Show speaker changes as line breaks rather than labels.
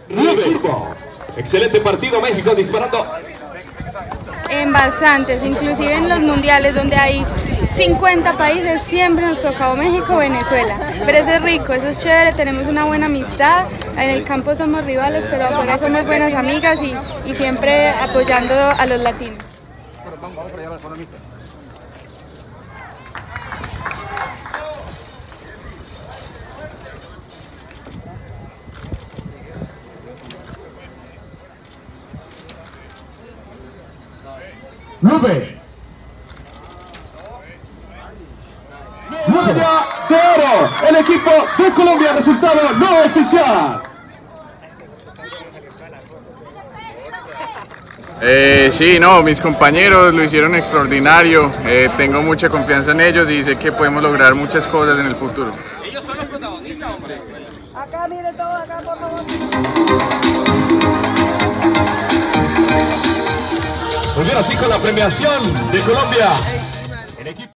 Rubén. Excelente partido, México disparando.
En bastantes, inclusive en los mundiales donde hay 50 países, siempre nos tocó México, Venezuela. Pero eso es rico, eso es chévere, tenemos una buena amistad, en el campo somos rivales, pero afuera somos buenas amigas y siempre apoyando a los latinos.
Rubén. Medalla de oro, el equipo de Colombia, resultado no oficial.
Sí, no, mis compañeros lo hicieron extraordinario, tengo mucha confianza en ellos y sé que podemos lograr muchas cosas en el futuro.
Ellos son los protagonistas, hombre.
Acá, miren todo, acá, por favor.
Muy bien, así con la premiación de Colombia.